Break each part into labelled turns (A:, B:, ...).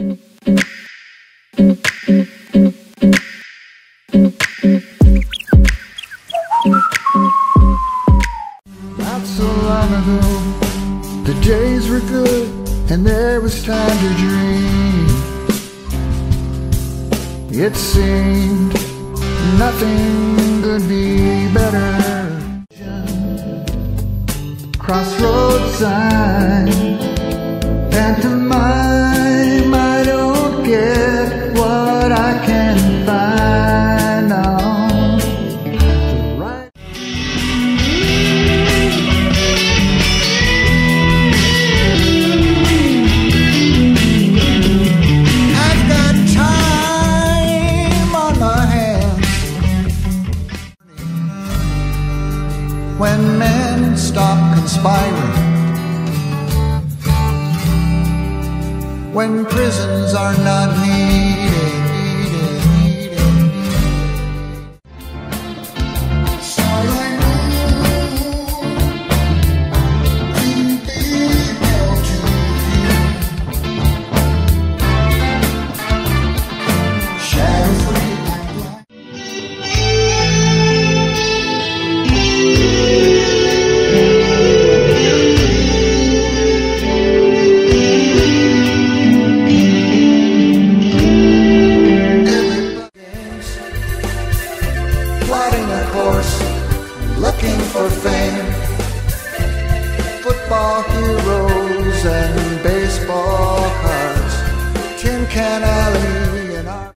A: Not so long ago, the days were good and there was time to dream. It seemed nothing could be better. Crossroads sign, pantomime, I don't get what I can find on the right. I've got time on my hands. When men stop conspiring, when prisons are not needed, so I know we'll be able to shadow free like black. Plotting a course, looking for fame, football heroes and baseball cards, Tin Can Alley and our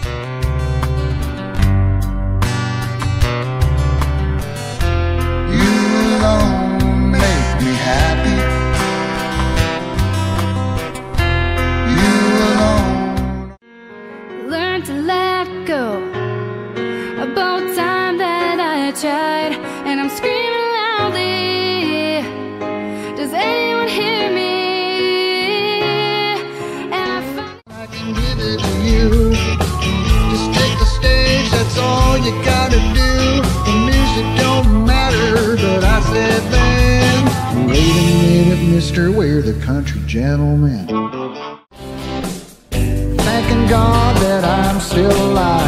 A: you alone make me happy. You alone.
B: Learn to let go. About time that I tried, and I'm screaming loudly. Does anyone hear me? And I
A: can give it to you. Just take the stage, that's all you gotta do. The music don't matter, but I said then, wait a minute, mister, we're the country gentlemen. Thanking God that I'm still alive.